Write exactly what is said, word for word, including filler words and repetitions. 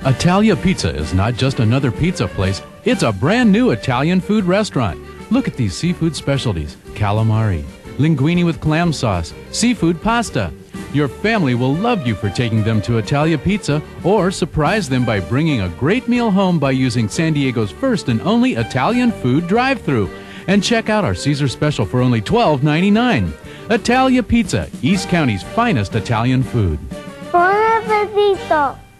Italia Pizza is not just another pizza place, it's a brand new Italian food restaurant. Look at these seafood specialties: calamari, linguine with clam sauce, seafood pasta. Your family will love you for taking them to Italia Pizza, or surprise them by bringing a great meal home by using San Diego's first and only Italian Food Drive-Thru. And check out our Caesar special for only twelve ninety-nine. Italia Pizza, East County's finest Italian food. Buon Appetito!